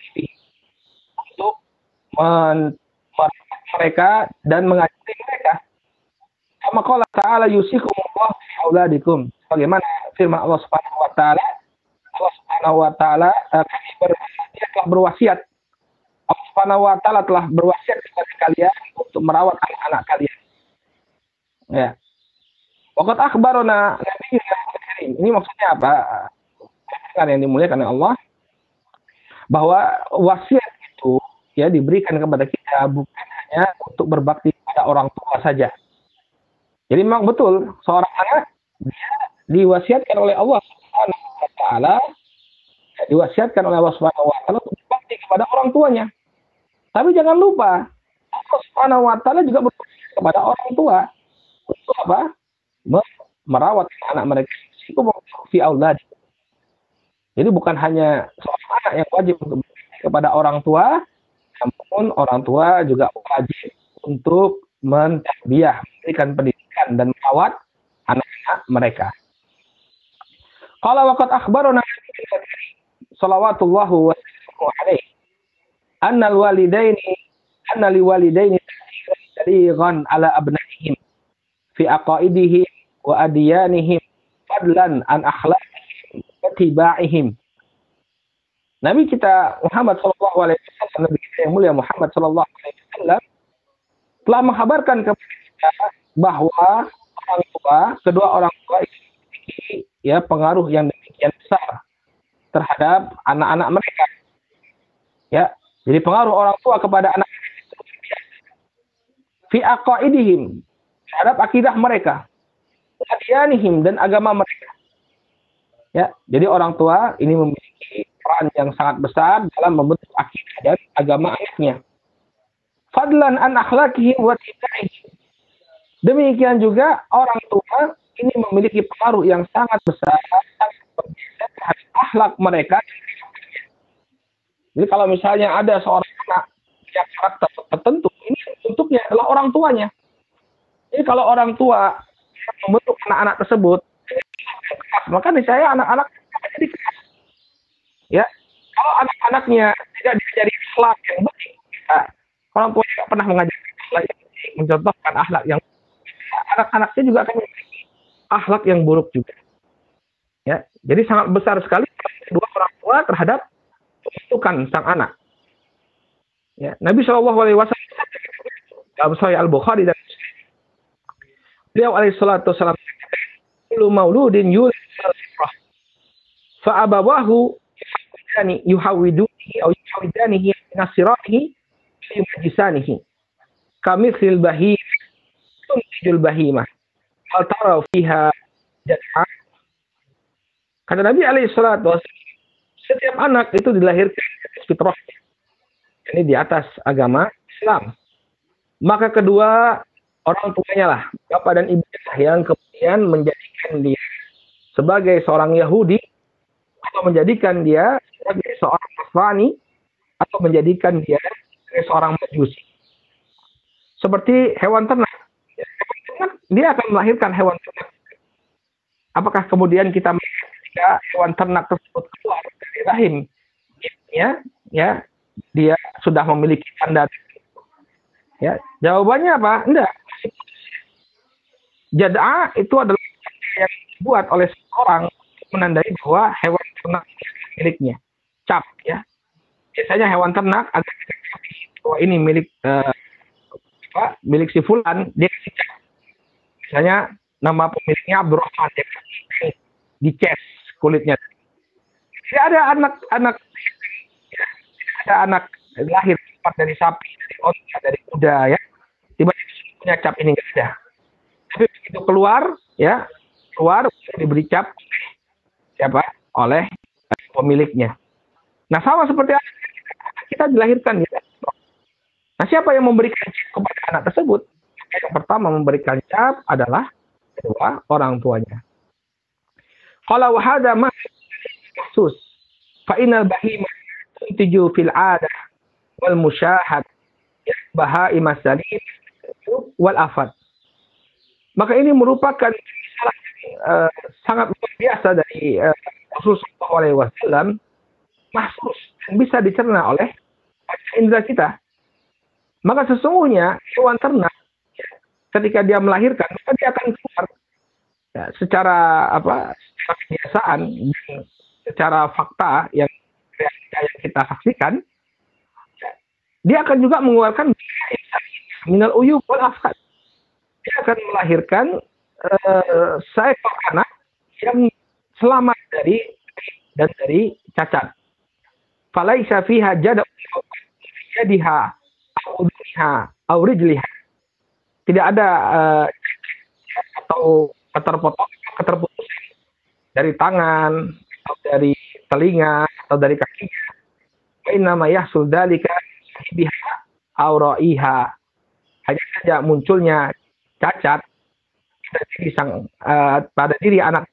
untuk merawat mereka dan mengajari mereka. Kama qala ta'ala yusikumullahu fi auladikum. Bagaimana firman Allah Subhanahu wa taala, Allah Subhanahu wa taala kami ber, dia telah berwasiat. Allah Subhanahu wa taala telah berwasiat kepada kalian untuk merawat anak-anak kalian. Ya. Waqad akhbarana Nabiyyuna Karim. Ini maksudnya apa? Yang dimuliakan oleh Allah, bahwa wasiat itu ya diberikan kepada kita bukan hanya untuk berbakti kepada orang tua saja. Jadi memang betul seorang anak dia diwasiatkan oleh Allah Subhanahu wa taala, diwasiatkan oleh Allah Subhanahu wa taala untuk berbakti kepada orang tuanya. Tapi jangan lupa Allah Subhanahu wa taala juga berwasiat kepada orang tua untuk apa? Merawat anak mereka. Itu fi aulad. Jadi bukan hanya seorang anak yang wajib untuk kepada orang tua, namun orang tua juga wajib untuk mentarbiyah, memberikan pendidikan dan merawat anak-anak mereka. Qala waqad akhbarana salawatullahu wa sallamu alaihi anna al-walidaini anna liwalidaini tasiran ala abnaihim fi aqaidihim wa adyanihim fadlan an akhlaqihim wa tibaihim. Nabi kita Muhammad sallallahu alaihi wasallam, Nabi kita yang mulia Muhammad sallallahu alaihi wasallam telah menghabarkan kepada kita bahwa orang tua, kedua orang tua itu ya pengaruh yang demikian besar terhadap anak-anak mereka. Ya, jadi pengaruh orang tua kepada anak itu fi aqaidihim, terhadap akidah mereka, adyanihim, dan agama mereka. Ya, jadi orang tua ini memiliki peran yang sangat besar dalam membentuk akidah dan agama anaknya. Fadlan an akhlaqihim wa tibaihim. Demikian juga orang tua ini memiliki pengaruh yang sangat besar terhadap akhlak mereka. Jadi kalau misalnya ada seorang anak yang karakter tertentu, ini bentuknya adalah orang tuanya. Jadi kalau orang tua membentuk anak-anak tersebut, maka niscaya anak-anak jadi keras. Ya, kalau anak-anaknya tidak diajari akhlak yang baik, ya, orang tua tidak pernah mengajarkan akhlak yang baik, mencontohkan akhlak yang anak-anaknya juga akan memiliki akhlak yang buruk juga. Ya, jadi sangat besar sekali kedua orang tua terhadap pembentukan sang anak. Ya, Nabi Shallallahu Alaihi Wasallam dalam Sahih Al Bukhari dan beliau alaihi salatu wasallam kullu mauludin yulad al-fitrah fa abawahu yuhawidunihi atau yuhawidanihi nasiranihi yumajisanihi kamithil bahim tunjul bahimah hal tara fiha jadha. Kata Nabi alaihi salatu wasallam, setiap anak itu dilahirkan fitrah, ini di atas agama Islam. Maka kedua orang tuanya lah, bapak dan ibunya lah yang kemudian menjadikan dia sebagai seorang Yahudi, atau menjadikan dia sebagai seorang Nasrani, atau menjadikan dia sebagai seorang Majusi. Seperti hewan ternak. Hewan ternak, dia akan melahirkan hewan ternak. Apakah kemudian kita melihat ketika hewan ternak tersebut keluar dari rahim, ya, ya, dia sudah memiliki tanda. Ya, jawabannya apa? Enggak. Jad'a itu adalah yang dibuat oleh seorang menandai bahwa hewan ternak miliknya. Cap, ya. Biasanya hewan ternak agak bahwa ini milik uh, apa, milik si fulan, dia kasih cap. Misalnya nama pemiliknya Abdurrahman, dia kasih dicas kulitnya. Tidak ada anak-anak, ya, ada anak lahir dari sapi, dari onta, dari kuda, ya. Tiba-tiba punya cap ini nggak ada. Tapi begitu keluar, ya, keluar diberi cap siapa? Oleh pemiliknya. Nah, sama seperti kita dilahirkan, ya. Nah, siapa yang memberikan cap kepada anak tersebut? Yang pertama memberikan cap adalah kedua orang tuanya. Kalau hada ma khusus, fa inal bahimah tuju fil adah wal musyahad bahaim salim wal afad. Maka ini merupakan salah uh, sangat luar biasa dari uh, Rasulullah shallallahu alaihi wasallam, mahsus dan bisa dicerna oleh indera kita. Maka sesungguhnya hewan ternak ketika dia melahirkan, maka dia akan keluar ya, secara apa? Secara kebiasaan, secara fakta yang, yang kita saksikan, dia akan juga mengeluarkan minal uyub wal afsad. Dia akan melahirkan uh, seekor anak yang selamat dari dan dari cacat. Falaisa fiha jada'u yadiha aw udhiha aw rijliha. Tidak ada uh, atau keterpotong, keterputusan dari tangan atau dari telinga atau dari kakinya. Inna ma yahsul dzalika biha aw ra'iha. Hanya saja munculnya cacat pada diri sang uh, pada diri anak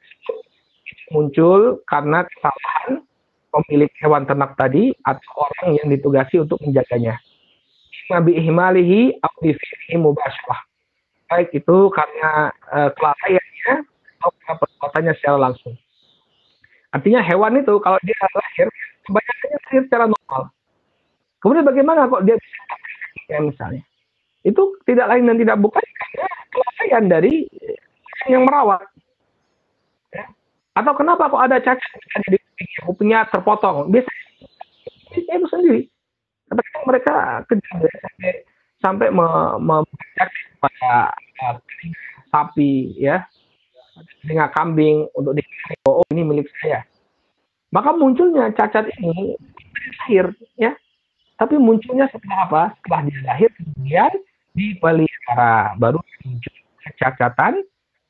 muncul karena kesalahan pemilik hewan ternak tadi atau orang yang ditugasi untuk menjaganya. Nabi ihmalihi atau bifihi mubasyarah. Baik itu karena uh, kelalaiannya atau karena perbuatannya secara langsung. Artinya hewan itu kalau dia lahir kebanyakannya lahir secara normal. Kemudian bagaimana kok dia bisa ya, misalnya? Itu tidak lain dan tidak bukan karena kelalaian dari yang merawat. Ya. Atau kenapa kok ada cacat di kupingnya terpotong? Biasanya itu sendiri. Tapi mereka kejam sampai sampai memecak pada uh, sapi, ya, telinga kambing untuk dikatakan oh ini milik saya. Maka munculnya cacat ini lahir, ya. Tapi munculnya setelah apa? Setelah dia lahir kemudian dipelihara, baru muncul kecacatan.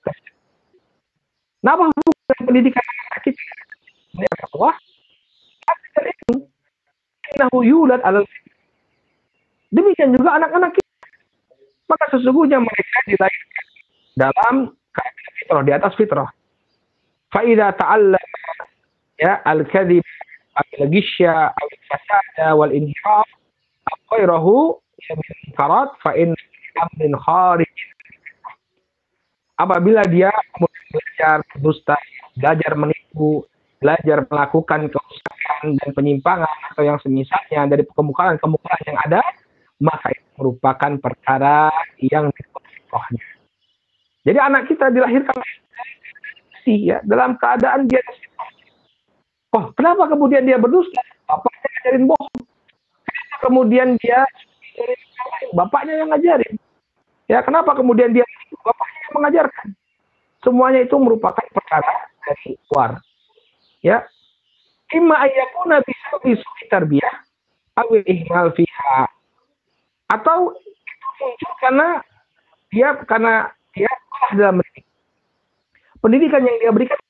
Nah, apa hubungan pendidikan anak kita? Ini Allah. Innahu yulad alal Demikian juga anak-anak kita. Maka sesungguhnya mereka dilahirkan dalam keadaan fitrah, di atas fitrah. Fa'idha ta'alla ya al-kadhib al-ghishya al-fasada wal-inhiraf ghairahu min karat fa in amrin kharij. Apabila dia belajar dusta, belajar menipu, belajar melakukan kerusakan dan penyimpangan atau yang semisalnya dari kemungkaran-kemungkaran yang ada, maka itu merupakan perkara yang fitrahnya. Jadi anak kita dilahirkan ya dalam keadaan dia. Oh, kenapa kemudian dia berdusta? Bapaknya ngajarin bohong. Kenapa kemudian dia bapaknya yang ngajarin? Ya, kenapa kemudian dia bapaknya yang mengajarkan? Semuanya itu merupakan perkara dari luar. Ya, imma ayyakuna bisababi su'i tarbiyah aw ihmal fiha. Atau itu muncul karena dia karena dia kalah dalam mendidik. Pendidikan yang dia berikan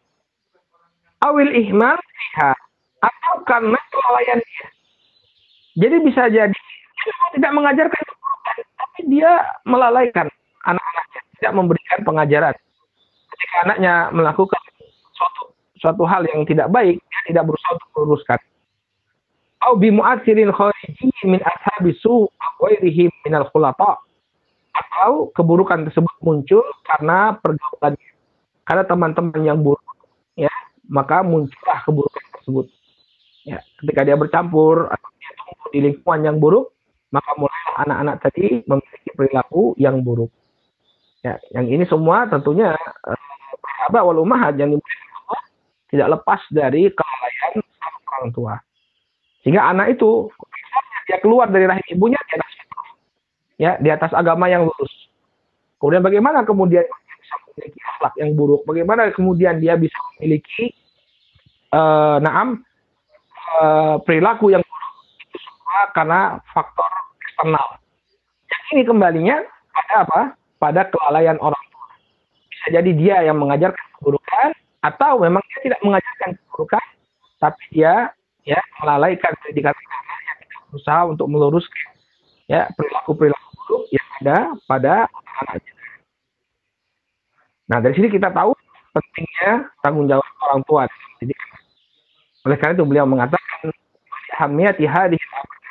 awil ihmal fiha, atau karena kelalaian dia. Jadi bisa jadi dia tidak mengajarkan keburukan, tapi dia melalaikan anak-anaknya, tidak memberikan pengajaran. Ketika anaknya melakukan suatu suatu hal yang tidak baik, dia tidak berusaha untuk meluruskan. Au bi mu'athirin kharijin min ashabi su' ghairihim minal khulata. Atau keburukan tersebut muncul karena pergaulannya, karena teman-teman yang buruk, ya, maka muncullah keburukan tersebut. Ya, ketika dia bercampur atau dia tumbuh di lingkungan yang buruk, maka mulai anak-anak tadi memiliki perilaku yang buruk. Ya, yang ini semua tentunya sahabat wal ummahat yang tidak lepas dari kelalaian orang tua. Sehingga anak itu dia keluar dari rahim ibunya di atas ya, di atas agama yang lurus. Kemudian bagaimana kemudian dia bisa memiliki akhlak yang buruk? Bagaimana kemudian dia bisa memiliki uh, naam uh, perilaku yang buruk? Itu semua karena faktor eksternal. Yang ini kembalinya pada apa? Pada kelalaian orang tua. Bisa jadi dia yang mengajarkan keburukan, atau memang dia tidak mengajarkan keburukan, tapi dia ya melalaikan pendidikan agama yang tidak berusaha untuk meluruskan ya perilaku-perilaku buruk yang ada pada anak-anaknya. Nah, dari sini kita tahu pentingnya tanggung jawab orang tua. Jadi, oleh karena itu beliau mengatakan hamiyati hadhihi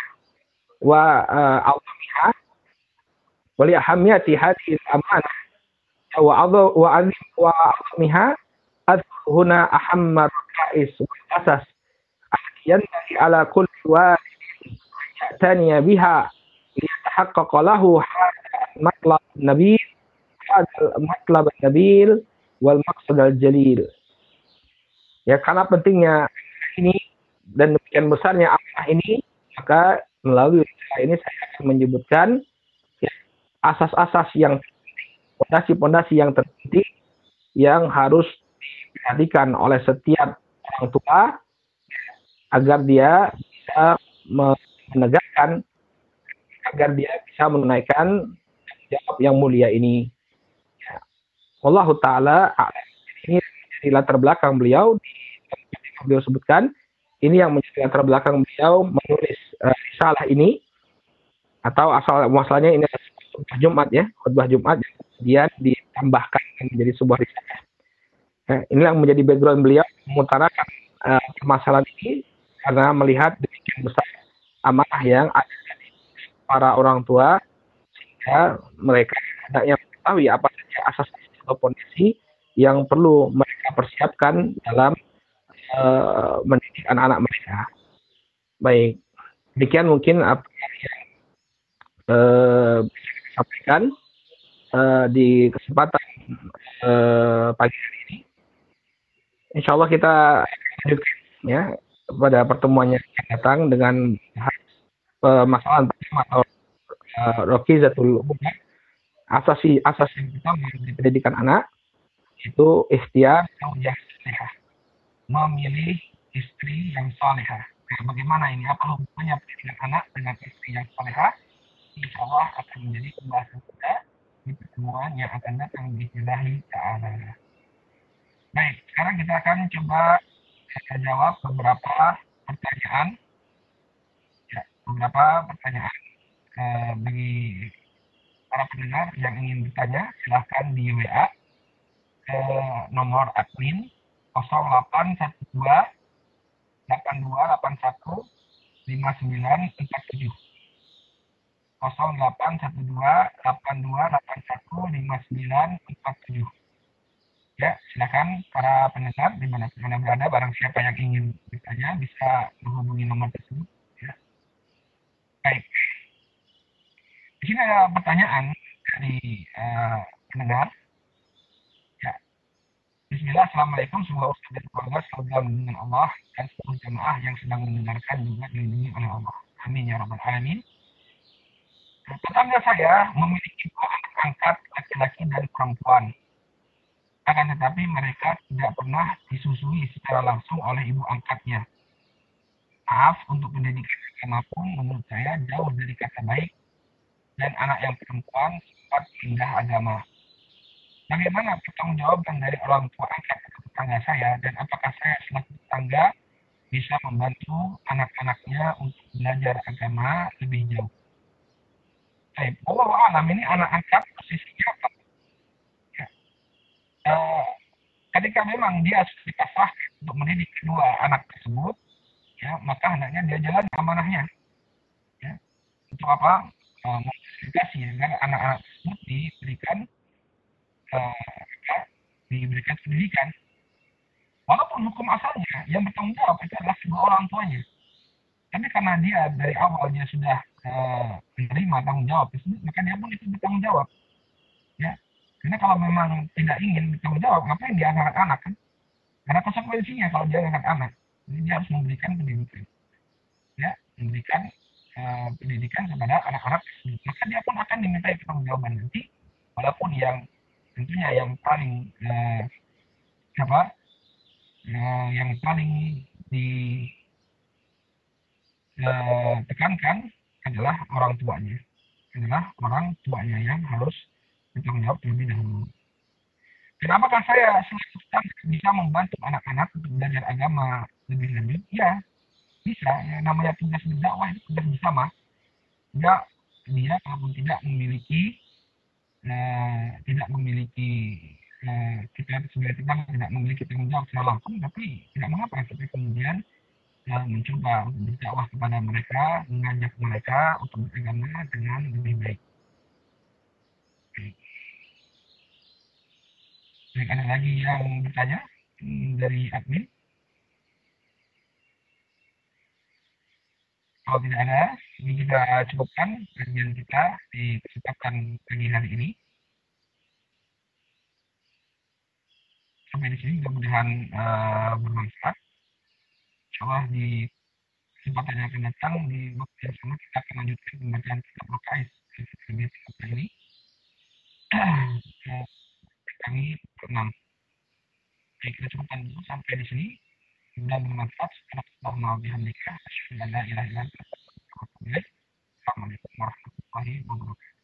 wa al-amiyah wa li hamiyati hadhihi al-amanah wa adhu wa azim wa azmiha adhuna ahamma ra'is wa asas yanbaghi ala kulli walidin ya'tani biha liyatahaqqaq lahu matlab nabi hadal matlab nabil wal maqsad al jalil. Ya, karena pentingnya ini dan demikian besarnya amanah ini, maka melalui ini saya akan menyebutkan ya, asas-asas yang pondasi-pondasi yang terpenting yang harus diperhatikan oleh setiap orang tua agar dia bisa menegakkan, agar dia bisa menunaikan jawab yang mulia ini. Ya. Wallahu ta'ala ini dari latar belakang beliau, beliau sebutkan, ini yang menjadi latar belakang beliau menulis uh, risalah ini, atau asal muasalnya ini khutbah Jumat ya, khutbah Jumat, kemudian ditambahkan menjadi sebuah risalah. Nah, inilah yang menjadi background beliau mengutarakan uh, permasalahan ini, karena melihat demikian besar amanah yang ada dari para orang tua, sehingga mereka hendaknya mengetahui apa saja asas atau fondasi yang perlu mereka persiapkan dalam uh, mendidik anak-anak mereka. Baik, demikian mungkin apa yang uh, bisa saya sampaikan uh, di kesempatan uh, pagi hari ini. Insya Allah kita lanjutkan ya pada pertemuan yang akan datang dengan permasalahan atau uh, rokizatul umum, asas asas yang pertama dari pendidikan anak itu ikhtiar zaujah salihah, memilih istri yang salihah. Bagaimana ini, apa hubungannya pendidikan anak dengan istri yang salihah? Insya Allah akan menjadi pembahasan kita di pertemuan yang akan datang billahi ta'ala. Baik, sekarang kita akan coba saya jawab beberapa pertanyaan. Ya, beberapa pertanyaan. uh, bagi para pendengar yang ingin bertanya, silahkan di W A ke nomor admin nol delapan satu dua delapan dua delapan satu lima sembilan empat tujuh. nol delapan satu dua delapan dua delapan satu lima sembilan empat tujuh. Ya, silakan para pendengar di mana mana berada, barang siapa yang ingin bertanya bisa menghubungi nomor tersebut. Ya. Baik, di sini ada pertanyaan dari uh, pendengar. Ya, Bismillah, Assalamualaikum, semoga Ustaz dan keluarga selalu dalam lindungan Allah dan seluruh jemaah yang sedang mendengarkan juga dilindungi oleh Allah. Amin ya rabbal alamin. Tetangga saya memiliki dua anak angkat laki-laki dan perempuan. Akan tetapi mereka tidak pernah disusui secara langsung oleh ibu angkatnya. Maaf, untuk pendidikan agama pun menurut saya jauh dari kata baik dan anak yang perempuan sempat pindah agama. Bagaimana pertanggungjawaban dari orang tua angkat ke tetangga saya dan apakah saya selaku tetangga bisa membantu anak-anaknya untuk belajar agama lebih jauh? Baik, Allah alam ini anak angkat posisinya apa? Ya. Uh, ketika memang dia sudah dikasah untuk mendidik kedua anak tersebut, ya maka hendaknya dia jalan amanahnya, ya untuk apa, uh, memfasilitasi agar anak-anak tersebut diberikan uh, diberikan pendidikan, walaupun hukum asalnya yang bertanggung jawab itu adalah kedua orang tuanya, tapi karena dia dari awal dia sudah uh, menerima tanggung jawab tersebut, maka dia pun ikut bertanggung jawab, ya karena kalau memang tidak ingin bertanggung jawab, ngapain dia angkat anak kan? Karena konsekuensinya kalau dia angkat anak, jadi dia harus memberikan pendidikan, ya memberikan uh, pendidikan kepada anak-anak tersebut, maka dia pun akan diminta pertanggungjawaban nanti, walaupun yang tentunya yang paling uh, apa uh, yang paling ditekankan uh, adalah orang tuanya, adalah orang tuanya yang harus bertanggung jawab terlebih dahulu. Kenapakah saya selaku tetangga bisa membantu anak-anak untuk belajar agama lebih lanjut? Ya, bisa. Ya, namanya tugas berdakwah itu tugas bersama. Ya, dia kalaupun tidak memiliki eh, tidak memiliki eh, kita sebagai tetangga tidak memiliki tanggung jawab secara langsung, tapi tidak mengapa kita kemudian eh, mencoba untuk berdakwah kepada mereka, mengajak mereka untuk beragama dengan lebih baik. Baik, ada lagi yang bertanya hmm, dari admin? Kalau tidak ada, ini kita cukupkan kajian kita di kesempatan pagi hari ini. Sampai di sini mudah-mudahan uh, bermanfaat. Insyaallah di kesempatan yang akan datang di waktu yang sama kita akan lanjutkan pembacaan kitab Rukais ini. Kami enam. Jadi kita cukupkan dulu sampai di sini. Dan bermanfaat. Allahumma bihamdika asyhadu an la ilaha illa anta astaghfiruka wa atubu ilaik. Assalamualaikum warahmatullahi wabarakatuh.